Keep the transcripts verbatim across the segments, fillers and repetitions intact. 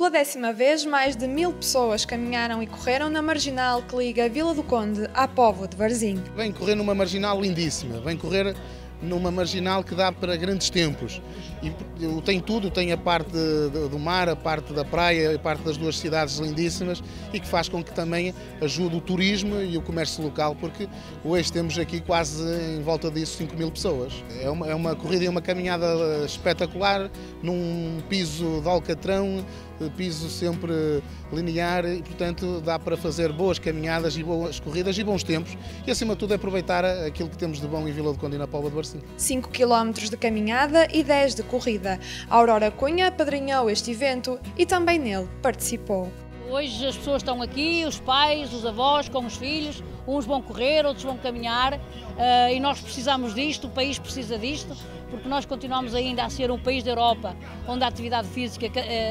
Pela décima vez, mais de mil pessoas caminharam e correram na marginal que liga Vila do Conde à Póvoa de Varzim. Vem correr numa marginal lindíssima, vem correr numa marginal que dá para grandes tempos. E tem tudo, tem a parte do mar, a parte da praia, a parte das duas cidades lindíssimas e que faz com que também ajude o turismo e o comércio local, porque hoje temos aqui quase em volta disso cinco mil pessoas. É uma, é uma corrida e uma caminhada espetacular, num piso de alcatrão, piso sempre linear e, portanto, dá para fazer boas caminhadas e boas corridas e bons tempos e, acima de tudo, aproveitar aquilo que temos de bom em Vila do Conde e na Póvoa de Varzim. cinco quilómetros de caminhada e dez de corrida. A Aurora Cunha apadrinhou este evento e também nele participou. Hoje as pessoas estão aqui, os pais, os avós com os filhos, uns vão correr, outros vão caminhar uh, e nós precisamos disto, o país precisa disto, porque nós continuamos ainda a ser um país da Europa onde a atividade física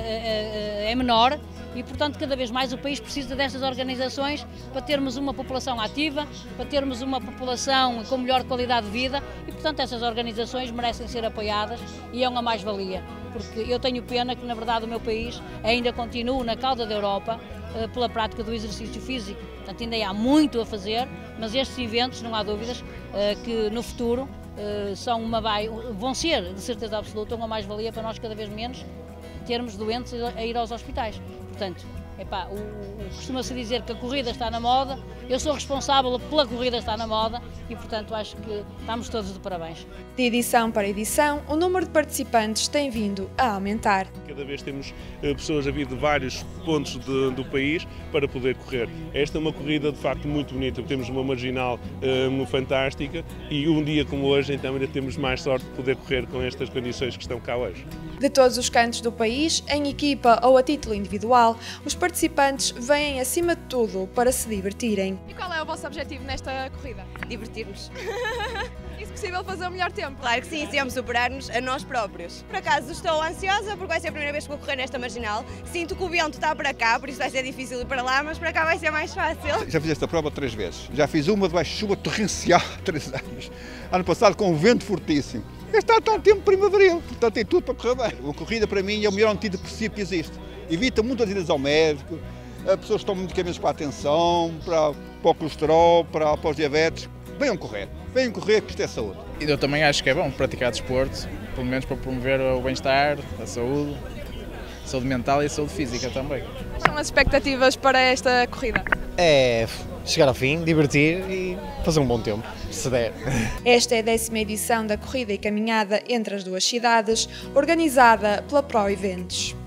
é menor e, portanto, cada vez mais o país precisa destas organizações para termos uma população ativa, para termos uma população com melhor qualidade de vida e, portanto, essas organizações merecem ser apoiadas e é uma mais-valia, porque eu tenho pena que, na verdade, o meu país ainda continue na cauda da Europa pela prática do exercício físico. Portanto, ainda há muito a fazer, mas estes eventos, não há dúvidas, que no futuro são uma, vão ser, de certeza absoluta, uma mais-valia para nós cada vez menos termos doentes a ir aos hospitais. Portanto, epá, o, o, costuma-se dizer que a corrida está na moda, eu sou responsável pela corrida estar na moda e, portanto, acho que estamos todos de parabéns. De edição para edição, o número de participantes tem vindo a aumentar. Cada vez temos pessoas a vir de vários pontos de, do país para poder correr. Esta é uma corrida de facto muito bonita, temos uma marginal um, fantástica e um dia como hoje então ainda temos mais sorte de poder correr com estas condições que estão cá hoje. De todos os cantos do país, em equipa ou a título individual, os participantes vêm acima de tudo para se divertirem. E qual é o vosso objetivo nesta corrida? Divertir-nos. E se possível fazer o melhor tempo? Claro que sim, sempre superar-nos a nós próprios. Por acaso estou ansiosa porque vai ser a primeira vez que vou correr nesta marginal. Sinto que o vento está para cá, por isso vai ser difícil ir para lá, mas para cá vai ser mais fácil. Já fiz esta prova três vezes. Já fiz uma debaixo de chuva torrencial há três anos. Ano passado com um vento fortíssimo. Este ano está um tempo primaveril, portanto tem tudo para correr bem. A corrida para mim é o melhor antidepressivo que existe. Evita muitas idas ao médico, as pessoas tomam medicamentos para a atenção, para, para o colesterol, para, para os diabetes. Venham correr, venham correr que isto é saúde. Eu também acho que é bom praticar desporto, pelo menos para promover o bem-estar, a saúde, a saúde mental e a saúde física também. Quais são as expectativas para esta corrida? É chegar ao fim, divertir e fazer um bom tempo, se der. Esta é a décima edição da corrida e caminhada entre as duas cidades, organizada pela Pro Eventos.